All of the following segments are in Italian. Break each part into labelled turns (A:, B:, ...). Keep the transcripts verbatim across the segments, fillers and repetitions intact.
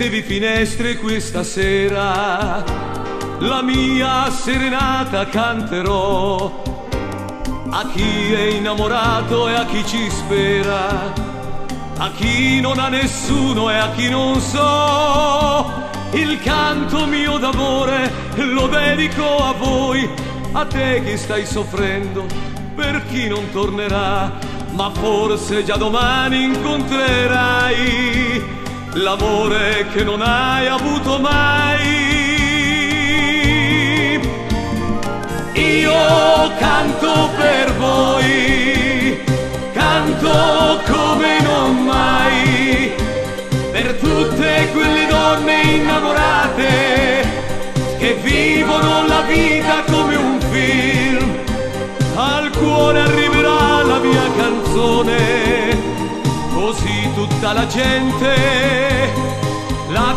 A: Mettetevi finestre questa sera, la mia serenata canterò a chi è innamorato e a chi ci spera, a chi non ha nessuno e a chi non so. Il canto mio d'amore lo dedico a voi, a te che stai soffrendo per chi non tornerà, ma forse già domani incontrerai l'amore che non hai avuto mai. Io canto per voi, canto come non mai, per tutte quelle donne innamorate che vivono la vita come un film. Al cuore arriverà la mia canzone, così tutta la gente la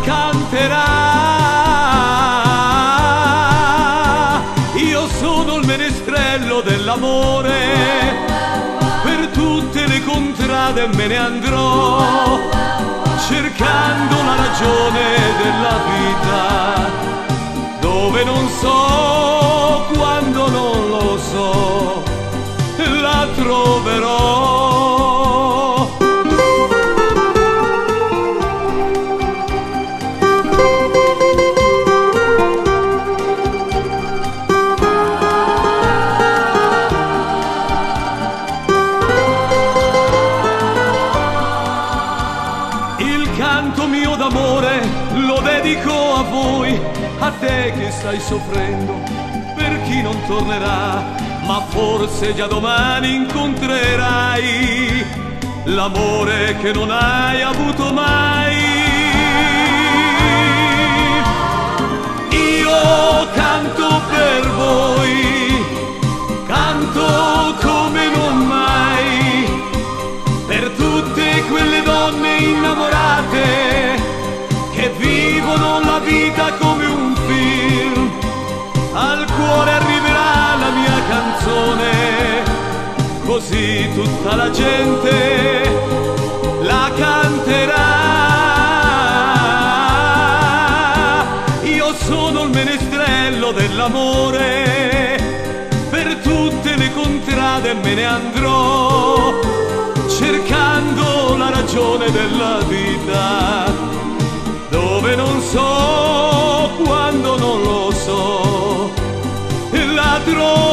A: canterà. Io sono il menestrello dell'amore, per tutte le contrade me ne andrò, cercando la ragione della vita, dove non so, quando non lo so, la troverò. Il canto mio d'amore lo dedico a voi, a te che stai soffrendo per chi non tornerà, ma forse già domani incontrerai l'amore che non hai avuto mai. Io canto per voi, canto come non mai, per tutte quelle donne innamorate che vivono la vita come un film. Al cuore arriverà la mia canzone, così tutta la gente la canterà. Io sono il menestrello dell'amore, per tutte le contrade me ne andrò, cercando la ragione della vita, dove non so, quando non lo so, la troverò.